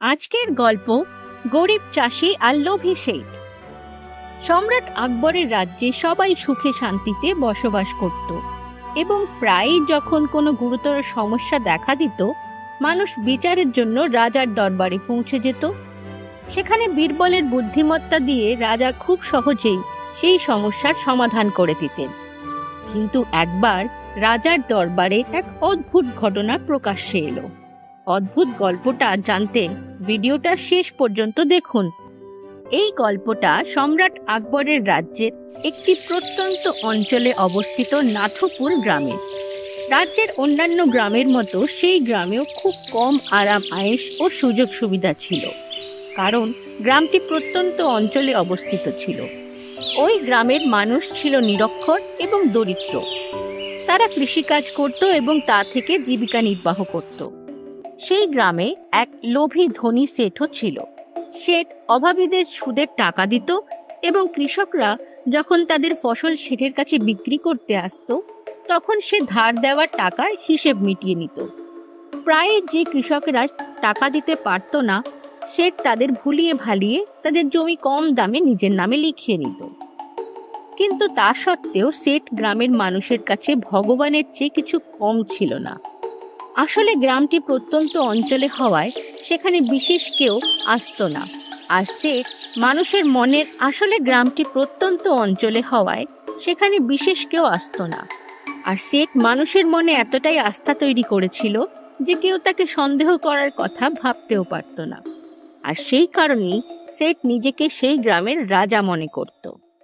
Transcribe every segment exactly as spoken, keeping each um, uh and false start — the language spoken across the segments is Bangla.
আজকের গল্প গরিব চাষি আর লোভী শেঠ। সম্রাট আকবরের রাজ্যে সবাই সুখে শান্তিতে বসবাস করত এবং প্রায়ই যখন কোনো গুরুতর সমস্যা দেখা দিত, মানুষ বিচারের জন্য রাজার দরবারে পৌঁছে যেত। সেখানে বীরবলের বুদ্ধিমত্তা দিয়ে রাজা খুব সহজেই সেই সমস্যার সমাধান করে দিতেন। কিন্তু একবার রাজার দরবারে এক অদ্ভুত ঘটনা প্রকাশ্যে এলো। অদ্ভুত গল্পটা জানতে ভিডিওটা শেষ পর্যন্ত দেখুন। এই গল্পটা সম্রাট আকবরের রাজ্যের একটি প্রত্যন্ত অঞ্চলে অবস্থিত নাথপুর গ্রামে। রাজ্যের অন্যান্য গ্রামের মতো সেই গ্রামেও খুব কম আরাম আয়েশ ও সুযোগ সুবিধা ছিল, কারণ গ্রামটি প্রত্যন্ত অঞ্চলে অবস্থিত ছিল। ওই গ্রামের মানুষ ছিল নিরক্ষর এবং দরিদ্র। তারা কৃষিকাজ করত এবং তা থেকে জীবিকা নির্বাহ করত। সেই গ্রামে এক লোভী ধনী শেঠও ছিল। শেঠ অভাবীদের সুদের টাকা দিত এবং কৃষকরা যখন তাদের ফসল শেঠের কাছে বিক্রি করতে আসতো, তখন সে ধার দেওয়া টাকার হিসেব মিটিয়ে নিত। প্রায় যে কৃষকেরা টাকা দিতে পারত না, শেঠ তাদের ভুলিয়ে ভালিয়ে তাদের জমি কম দামে নিজের নামে লিখিয়ে নিত। কিন্তু তা সত্ত্বেও শেঠ গ্রামের মানুষের কাছে ভগবানের চেয়ে কিছু কম ছিল না। আসলে গ্রামটি প্রত্যন্ত অঞ্চলে হওয়ায় সেখানে বিশেষ কেউ আসতো না। আর শেঠ মানুষের মনের আসলে গ্রামটি প্রত্যন্ত অঞ্চলে হওয়ায় সেখানে বিশেষ কেউ আসতো না। আর শেঠ মানুষের মনে এতটাই আস্থা তৈরি করেছিল যে কেউ তাকে সন্দেহ করার কথা ভাবতেও পারত না। আর সেই কারণেই শেঠ নিজেকে সেই গ্রামের রাজা মনে করত।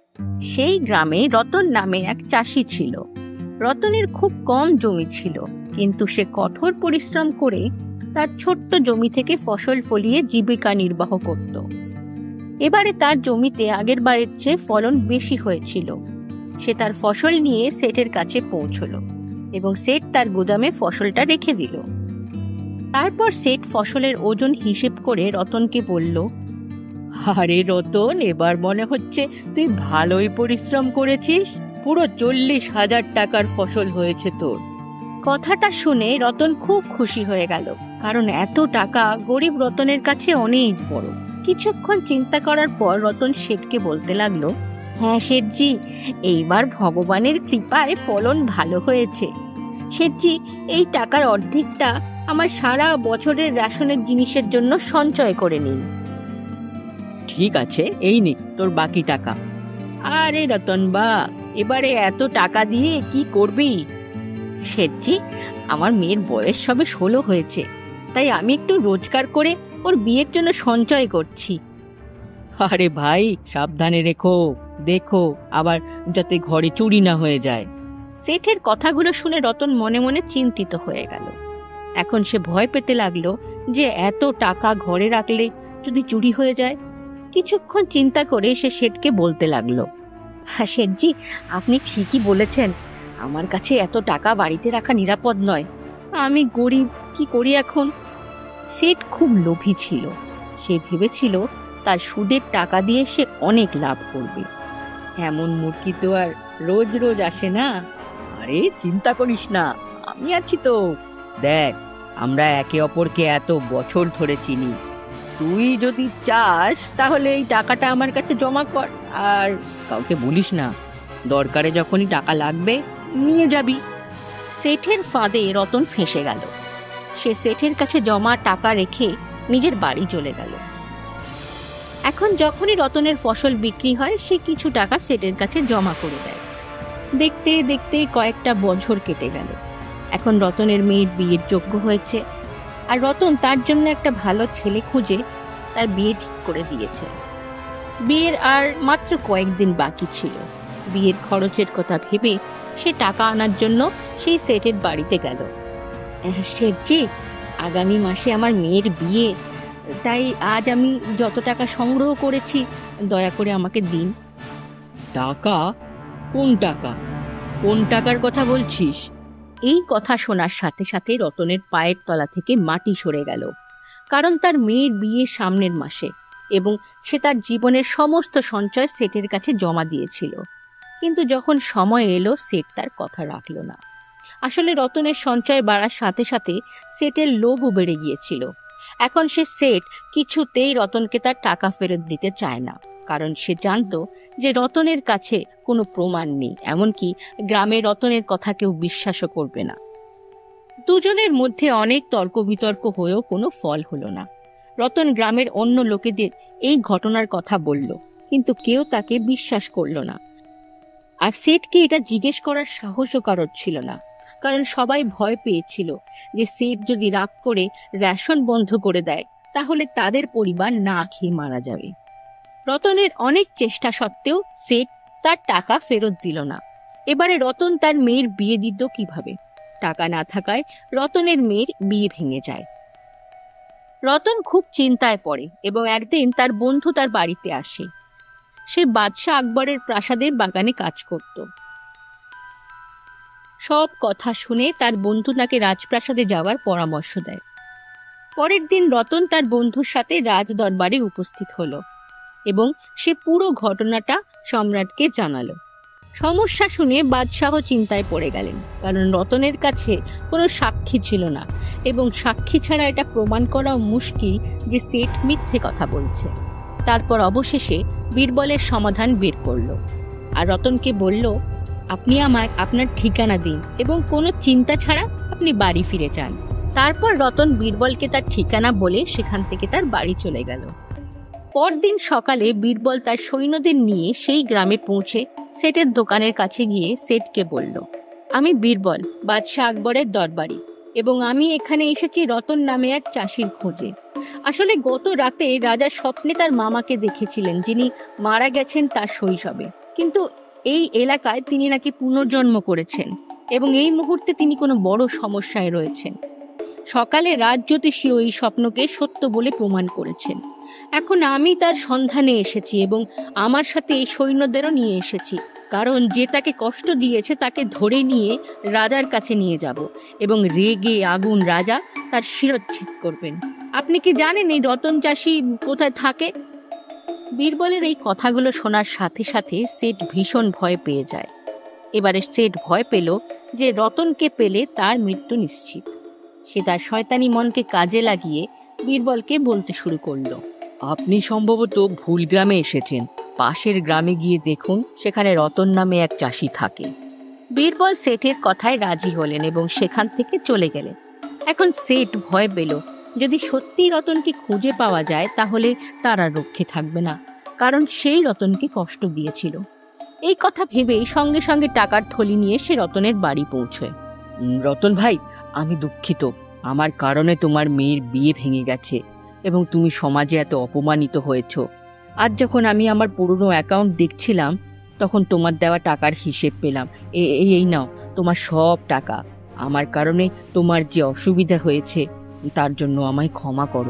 সেই গ্রামে রতন নামে এক চাষি ছিল। রতনের খুব কম জমি ছিল, কিন্তু সে কঠোর পরিশ্রম করে তার ছোট্ট জমি থেকে ফসল ফলিয়ে জীবিকা নির্বাহ করত। এবারে তার জমিতে আগের বারের চেয়ে ফলন বেশি হয়েছিল। সে তার ফসল নিয়ে শেঠের কাছে পৌঁছলো এবং শেঠ তার গুদামে ফসলটা রেখে দিল। তারপর শেঠ ফসলের ওজন হিসেব করে রতনকে বলল, আরে রতন, এবার মনে হচ্ছে তুই ভালোই পরিশ্রম করেছিস। পুরো চল্লিশ হাজার টাকার ফসল হয়েছে তোর। কথাটা শুনে রতন খুব খুশি হয়ে গেল, কারণ এত টাকা গরিব রতনের কাছে অনেক বড়। কিছুক্ষণ চিন্তা করার পর রতন শেঠকে বলতে লাগলো, হ্যাঁ শেঠজি, এইবার ভগবানের কৃপায় ফলন ভালো হয়েছে। শেঠজি, এই টাকার অর্ধেকটা আমার সারা বছরের রেশনের জিনিসের জন্য সঞ্চয় করে নিন। ঠিক আছে, এই নে তোর বাকি টাকা। আরে রতন বা, এবারে এত টাকা দিয়ে কি করবি? শেঠজি, আমার মেয়ের বয়স সবে ষোলো হয়েছে, তাই আমি একটু রোজগার করে ওর বিয়ের জন্য সঞ্চয় করছি। আরে ভাই, সাবধানে রেখো, দেখো আবার যাতে ঘরে চুরি না হয়ে যায়। শেঠের কথাগুলো শুনে রতন মনে মনে চিন্তিত হয়ে গেল। এখন সে ভয় পেতে লাগলো যে এত টাকা ঘরে রাখলে যদি চুরি হয়ে যায়। কিছুক্ষণ চিন্তা করে সে শেঠকে বলতে লাগলো, হ্যাঁ শেঠজি, আপনি ঠিকই বলেছেন, আমার কাছে এত টাকা বাড়িতে রাখা নিরাপদ নয়। আমি গরিব, কি করি এখন? শেঠ খুব লোভী ছিল। সে ভেবেছিল তার সুদের টাকা দিয়ে সে অনেক লাভ করবে। এমন মুরগি তো আর রোজ রোজ আসে না। আরে চিন্তা করিস না, আমি আছি তো। দেখ, আমরা একে অপরকে এত বছর ধরে চিনি। তুই যদি চাস তাহলে এই টাকাটা আমার কাছে জমা কর, আর কাউকে বলিস না। দরকারে যখনই টাকা লাগবে নিয়ে যাবি। শেঠের ফাঁদে রতন ফেঁসে গেল। সে শেঠের কাছে জমা টাকা রেখে নিজের বাড়ি চলে গেল। এখন যখনই রতনের ফসল বিক্রি হয়, সে কিছু টাকা শেঠের কাছে জমা করে দেয়। দেখতে দেখতে কয়েকটা বছর কেটে গেল। এখন রতনের মেয়ের বিয়ের যোগ্য হয়েছে, আর রতন তার জন্য একটা ভালো ছেলে খুঁজে তার বিয়ে ঠিক করে দিয়েছে। বিয়ের আর মাত্র কয়েকদিন বাকি ছিল। বিয়ের খরচের কথা ভেবে সে টাকা আনার জন্য সেই শেঠের বাড়িতে গেল। শেঠজি, আগামী মাসে আমার মেয়ের বিয়ে, তাই আজ আমি যত টাকা সংগ্রহ করেছি দয়া করে আমাকে দিন। টাকা? কোন টাকা? কোন টাকার কথা বলছিস? এই কথা শোনার সাথে সাথে রতনের পায়ের তলা থেকে মাটি সরে গেল, কারণ তার মেয়ের বিয়ে সামনের মাসে এবং সে তার জীবনের সমস্ত সঞ্চয় শেঠের কাছে জমা দিয়েছিল। কিন্তু যখন সময় এলো, শেঠ তার কথা রাখল না। আসলে রতনের সঞ্চয় বাড়ার সাথে সাথে শেঠের লোভও বেড়ে গিয়েছিল। এখন সে সেট কিছুতেই রতনকে তার টাকা ফেরত দিতে চায় না, কারণ সে জানতো যে রতনের কাছে কোনো প্রমাণ নেই, এমনকি গ্রামে রতনের কথা কেউ বিশ্বাসও করবে না। দুজনের মধ্যে অনেক তর্ক বিতর্ক হয়েও কোনো ফল হলো না। রতন গ্রামের অন্য লোকেদের এই ঘটনার কথা বলল, কিন্তু কেউ তাকে বিশ্বাস করল না। আর সেটকে এটা জিজ্ঞেস করার সাহসও কারোর ছিল না, কারণ সবাই ভয় পেয়েছিল যে সেট যদি রাগ করে রেশন বন্ধ করে দেয় তাহলে তাদের পরিবার না খেয়ে মারা যাবে। রতনের অনেক চেষ্টা সত্ত্বেও সেট তার টাকা ফেরত দিল না। এবারে রতন তার মেয়ের বিয়ে দিত কিভাবে? টাকা না থাকায় রতনের মেয়ের বিয়ে ভেঙে যায়। রতন খুব চিন্তায় পড়ে এবং একদিন তার বন্ধু তার বাড়িতে আসে। সে বাদশাহ আকবরের প্রাসাদের বাগানে কাজ করত। সব কথা শুনে তার বন্ধু তাকে রাজপ্রাসাদে যাওয়ার পরামর্শ দেয়। পরের দিন রতন তার বন্ধুর সাথে রাজ দরবারে উপস্থিত হলো এবং সে পুরো ঘটনাটা সম্রাটকে জানালো। সমস্যা শুনে বাদশাহ চিন্তায় পড়ে গেলেন, কারণ রতনের কাছে কোনো সাক্ষী ছিল না এবং সাক্ষী ছাড়া এটা প্রমাণ করাও মুশকিল যে সেট মিথ্যে কথা বলছে। তারপর অবশেষে বীরবলের সমাধান বের করল আর রতনকে বলল, আপনি আমায় আপনার ঠিকানা দিন এবং কোনো চিন্তা ছাড়া আপনি বাড়ি ফিরে যান। তারপর রতন বীরবলকে তার ঠিকানা বলে সেখান থেকে তার বাড়ি চলে গেল। পরদিন সকালে বীরবল তার সৈন্যদের নিয়ে সেই গ্রামে পৌঁছে সেটের দোকানের কাছে গিয়ে সেটকে বলল, আমি বীরবল, বাদশাহ আকবরের দরবারি, এবং আমি এখানে এসেছি রতন নামে এক চাষির খোঁজে। আসলে গত রাতে রাজা স্বপ্নে তার মামাকে দেখেছিলেন, যিনি মারা গেছেন তার শৈশবে, কিন্তু এই এলাকায় তিনি নাকি পুনর্জন্ম করেছেন এবং এই মুহূর্তে তিনি কোনো বড় সমস্যায় রয়েছেন। সকালে রাজজ্যোতিষী ওই স্বপ্নকে সত্য বলে প্রমাণ করেছেন। এখন আমি তার সন্ধানে এসেছি এবং আমার সাথে এই সৈন্যদেরও নিয়ে এসেছি, কারণ যে তাকে কষ্ট দিয়েছে তাকে ধরে নিয়ে রাজার কাছে নিয়ে যাব এবং রেগে আগুন রাজা তার শিরচ্ছেদ করবেন। আপনি কি জানেন এই রতন চাষি কোথায় থাকে? বীরবলের এই কথাগুলো শোনার সাথে সাথে সেট ভীষণ ভয় পেয়ে যায়। এবারে সেট ভয় পেল যে রতনকে পেলে তার মৃত্যু নিশ্চিত। সে তার শয়তানি মনকে কাজে লাগিয়ে বীরবলকে বলতে শুরু করলো, আপনি সম্ভবত ভুল গ্রামে এসেছেন। পাশের গ্রামে গিয়ে দেখুন, সেখানে রতন নামে এক চাষি থাকে। বীরবল সেটের কথায় রাজি হলেন এবং সেখান থেকে চলে গেলেন। এখন সেট ভয় পেল, যদি সত্যি রতনকে খুঁজে পাওয়া যায় তাহলে তার আর রক্ষে থাকবে না, কারণ সেই রতনকে কষ্ট দিয়েছিল। এই কথা ভেবেই সঙ্গে সঙ্গে টাকার থলি নিয়ে সে রতনের বাড়ি পৌঁছয়। রতন ভাই, আমি দুঃখিত, আমার কারণে তোমার মেয়ের বিয়ে ভেঙে গেছে এবং তুমি সমাজে এত অপমানিত হয়েছ। আজ যখন আমি আমার পুরনো অ্যাকাউন্ট দেখছিলাম তখন তোমার দেওয়া টাকার হিসেব পেলাম। এই এই নাও তোমার সব টাকা। আমার কারণে তোমার যে অসুবিধা হয়েছে তার জন্য আমায় ক্ষমা করো।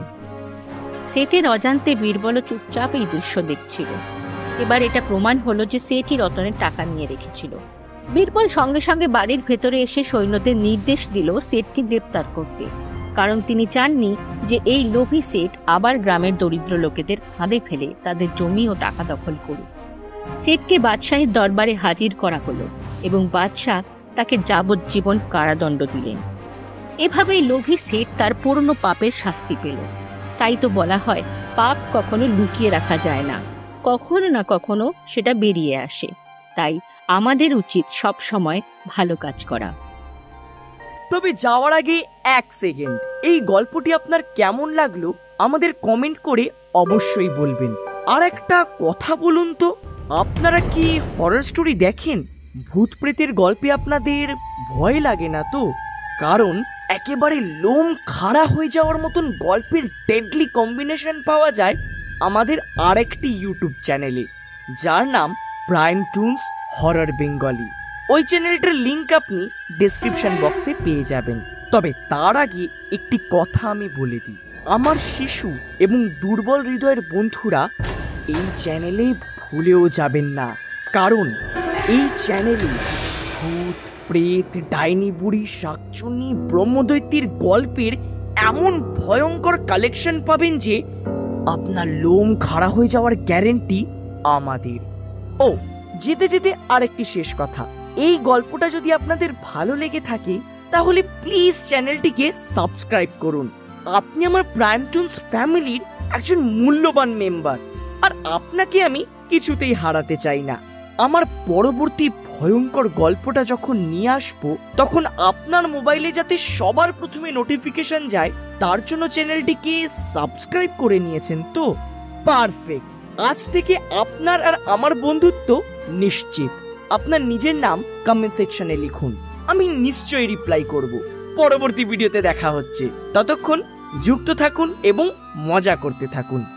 সেটের অজান্তে বীরবল চুপচাপ এই দৃশ্য দেখছিল। এবার এটা প্রমাণ হলো যে সেটই রতনের টাকা নিয়ে রেখেছিল। বীরবল সঙ্গে সঙ্গে বাড়ির ভেতরে এসে সৈন্যদের নির্দেশ দিল সেটকে গ্রেপ্তার করতে, কারণ তিনি চাননি যে এই লোভী সেট আবার গ্রামের দরিদ্র লোকেদের ফাঁদে ফেলে তাদের জমি ও টাকা দখল করুক। সেটকে বাদশাহের দরবারে হাজির করা হলো এবং বাদশাহ তাকে যাবজ্জীবন কারাদণ্ড দিলেন। এভাবেই লোভী সেট তার পুরনো পাপের শাস্তি পেল। তাই তো বলা হয়, পাপ কখনো লুকিয়ে রাখা যায় না, কখনো না কখনো সেটা বেরিয়ে আসে। তাই আমাদের উচিত সব সময় ভালো কাজ করা। তবে যাওয়ার আগে এক সেকেন্ড, এই গল্পটি আপনার কেমন লাগলো আমাদের কমেন্ট করে অবশ্যই বলবেন। আর একটা কথা বলুন তো, আপনারা কি হরর স্টোরি দেখেন? ভূত প্রেতের গল্পে আপনাদের ভয় লাগে না তো? কারণ একেবারে লোম খাড়া হয়ে যাওয়ার মতন গল্পের ডেডলি কম্বিনেশন পাওয়া যায় আমাদের আরেকটি ইউটিউব চ্যানেলে, যার নাম ব্রায়ান টুনস হরর বেঙ্গলি। ওই চ্যানেলটার লিঙ্ক আপনি ডেসক্রিপশন বক্সে পেয়ে যাবেন। তবে তার আগে একটি কথা আমি বলে দিই, আমার শিশু এবং দুর্বল হৃদয়ের বন্ধুরা এই চ্যানেলে ভুলেও যাবেন না, কারণ এই চ্যানেলে ভূত প্রেত, ডাইনি বুড়ি, শাকচুন্নি, ব্রহ্মদৈত্যের গল্পের এমন ভয়ঙ্কর কালেকশন পাবেন যে আপনার লোম খাড়া হয়ে যাওয়ার গ্যারেন্টি আমাদের। ও যেতে যেতে আরেকটি শেষ কথা, এই গল্পটা যদি আপনাদের ভালো লেগে থাকে তাহলে প্লিজ চ্যানেলটিকে সাবস্ক্রাইব করুন আপনি আমার প্রাইম টুনস ফ্যামিলির একজন মূল্যবান মেম্বার, আর আপনাকে আমি কিছুতেই হারাতে চাই না। আমার পরবর্তী ভয়ঙ্কর গল্পটা যখন নিয়ে আসবো, তখন আপনার মোবাইলে যাতে সবার প্রথমে নোটিফিকেশন যায় তার জন্য চ্যানেলটিকে সাবস্ক্রাইব করে নিয়েছেন তো? পারফেক্ট। আজ থেকে আপনার আর আমার বন্ধুত্ব নিশ্চিত। আপনার নিজের নাম কমেন্ট সেকশনে লিখুন, আমি নিশ্চয়ই রিপ্লাই করব। পরবর্তী ভিডিওতে দেখা হচ্ছে, ততক্ষণ যুক্ত থাকুন এবং মজা করতে থাকুন।